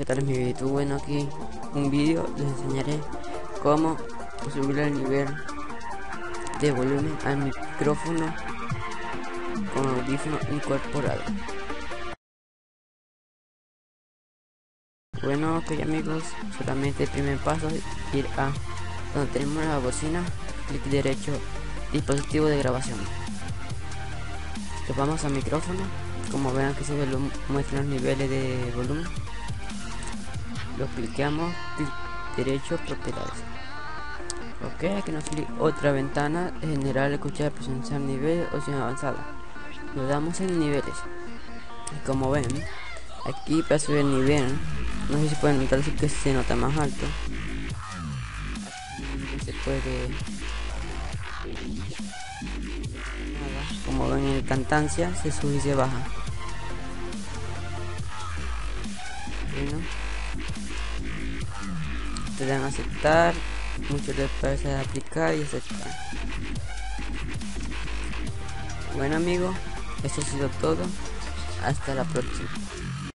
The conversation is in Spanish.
¿Qué tal mi video? Bueno, aquí un vídeo les enseñaré cómo subir el nivel de volumen al micrófono con audífono incorporado. Bueno, ok amigos, solamente el primer paso es ir a donde tenemos la bocina, clic derecho, dispositivo de grabación. Nos vamos al micrófono, como ven aquí se muestran los niveles de volumen. Lo clicamos, clic derecho, propiedades. Ok, aquí nos sale otra ventana, general, escuchar, presenciar nivel, opción avanzada. Lo damos en niveles. Y como ven, aquí para subir el nivel, no sé si pueden notar que se nota más alto. Aquí se puede, nada, como ven en cantancia, se sube y se baja. Bueno, te dan a aceptar, muchos les parece aplicar y aceptar. Bueno amigos, esto ha sido todo, hasta la próxima.